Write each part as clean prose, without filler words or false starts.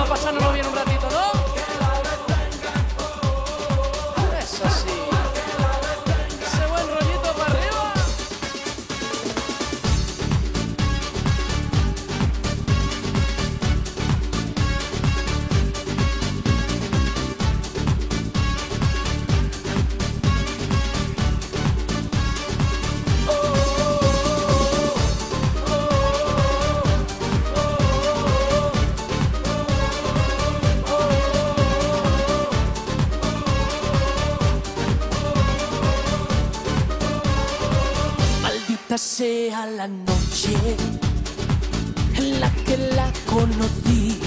pasárnoslo bien un ratito, ¿no? Eso sí. Ese buen rollito para arriba. Maldita sea la noche en la que la conocí.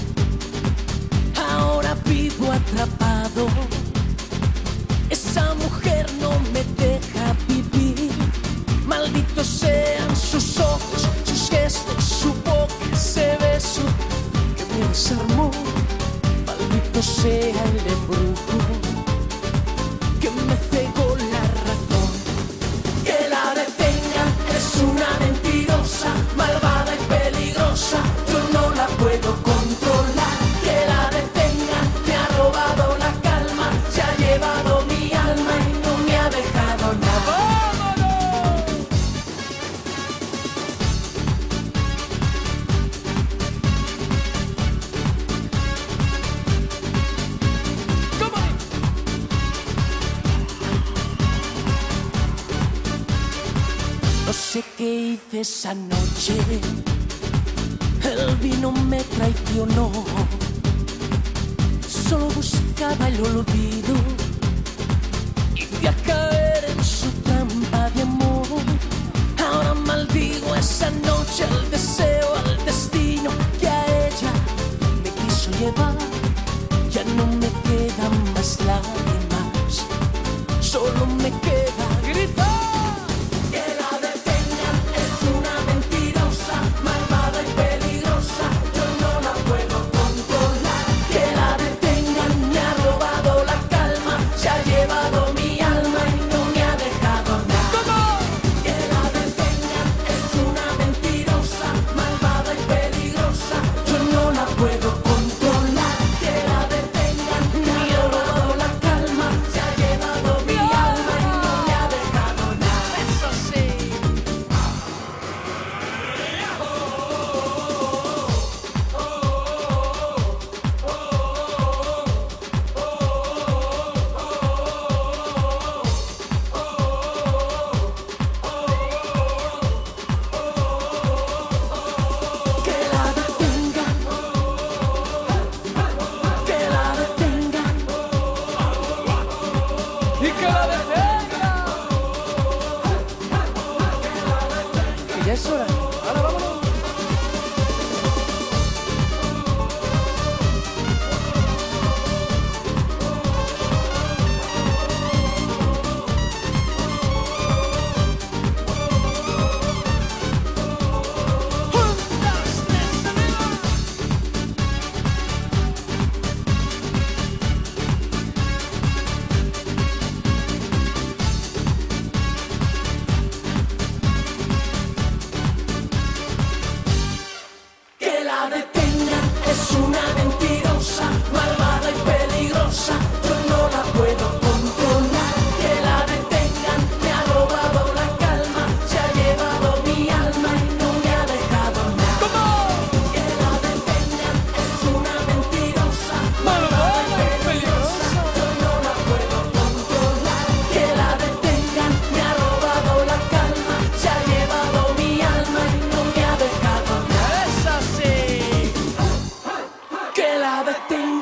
Ahora vivo atrapado. Esa mujer no me deja vivir. Malditos sean sus ojos, sus gestos, su boca, ese beso que me desarmó. Maldito sea el embrujo que me cegó la razón. Que la detengan, es una mentirosa, malvada y peligrosa. Yo no la puedo controlar. Que la detengan, me ha robado la calma, se ha llevado mi alma y no me ha dejado nada. No sé qué hice esa noche, el vino me traicionó. Solo buscaba el olvido, hice a caer en su trampa de amor. Ahora maldigo esa noche, el deseo, el destino que a ella me quiso llevar. Ya no me quedan más lágrimas, solo me queda gritar. Ya es hora. Ahora vámonos. Es una mentirosa, malvada y peligrosa. Yo no la puedo controlar. Que la detengan, me ha robado la calma, se ha llevado mi alma y no me ha dejado nada. ¿Cómo? Que la detengan, es una mentirosa, malvada y peligrosa. Yo no la puedo controlar. Que la detengan, me ha robado la calma, se ha llevado mi alma y no me ha dejado nada. Eso sí. Que la detengan.